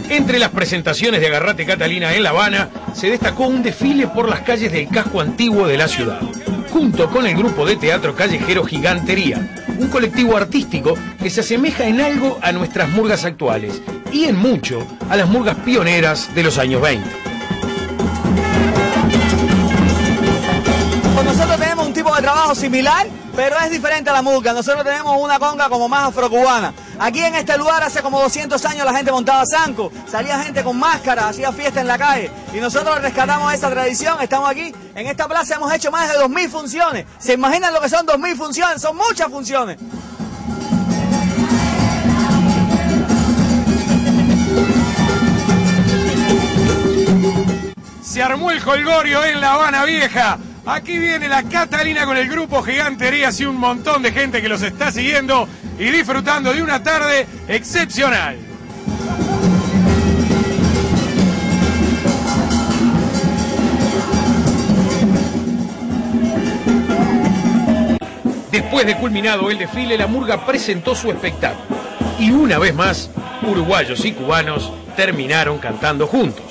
Entre las presentaciones de Agarrate Catalina en La Habana, se destacó un desfile por las calles del casco antiguo de la ciudad, junto con el grupo de teatro callejero Gigantería, un colectivo artístico que se asemeja en algo a nuestras murgas actuales y en mucho a las murgas pioneras de los años 20. Nosotros tenemos un tipo de trabajo similar, pero es diferente a la murga. Nosotros tenemos una conga como más afrocubana. Aquí en este lugar hace como 200 años la gente montaba zanco, salía gente con máscara, hacía fiesta en la calle. Y nosotros rescatamos esa tradición, estamos aquí. En esta plaza hemos hecho más de 2000 funciones. ¿Se imaginan lo que son 2000 funciones? Son muchas funciones. Se armó el jolgorio en La Habana Vieja. Aquí viene la Catalina con el grupo Giganterías y un montón de gente que los está siguiendo y disfrutando de una tarde excepcional. Después de culminado el desfile, la murga presentó su espectáculo. Y una vez más, uruguayos y cubanos terminaron cantando juntos.